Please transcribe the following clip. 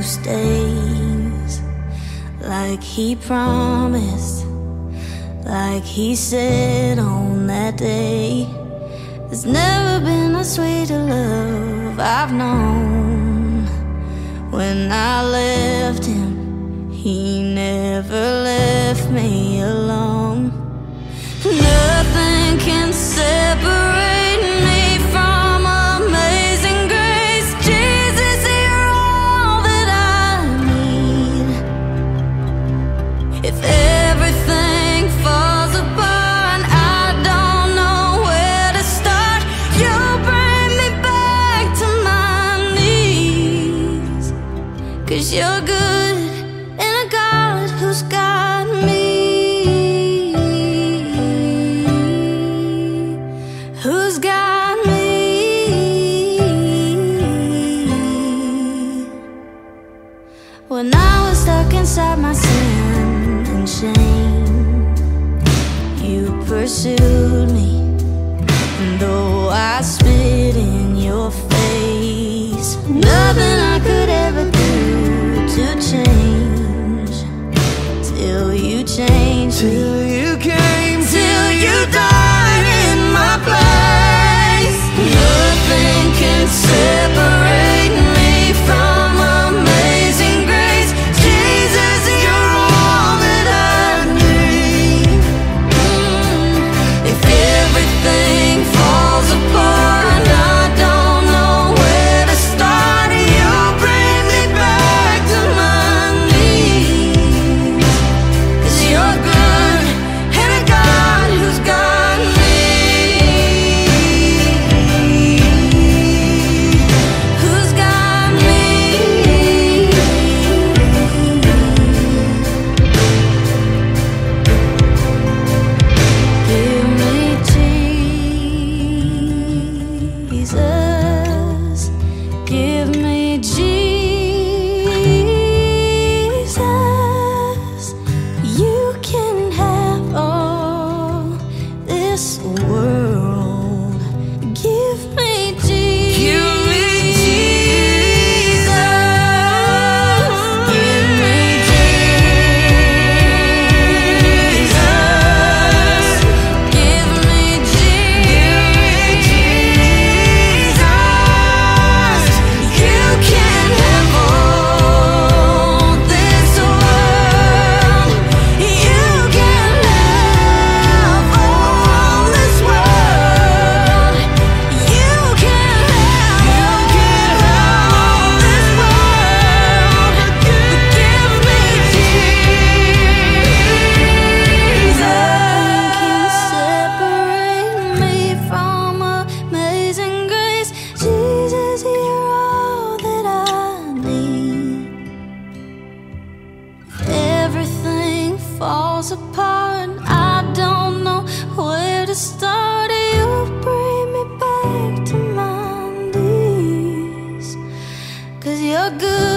who stays, like he promised, like he said on that day. There's never been a sweeter love I've known. When I left him, he never left me alone. Nothing can separate me from amazing grace. Jesus, you're all that I need. If everything falls apart, I don't know where to start. You'll bring me back to my knees. 'Cause you're good and a God who's got me. Who's got me? When I was stuck inside my sin and shame, you pursued me. And though I spit in your face, nothing I could ever do to change. Till you changed me. Till you came, till you died in my place. Nothing can separate me from amazing grace. Jesus, you're all that I need. If everything falls apart, I don't know where to start. You'll bring me back to my knees. 'Cause you're good and a God who's got me. Who's got me? Give me Jesus. Give me Jesus. You can have all this world. Give me Jesus. Give me Jesus. Give me Jesus. Give me Jesus. You can have all this world. You can have all this world. You can have all this world. But give me Jesus. Can separate me from amazing grace. Jesus, you're all that I need. Everything falls apart, I don't know where to start. You bring me back to my knees. 'Cause you're good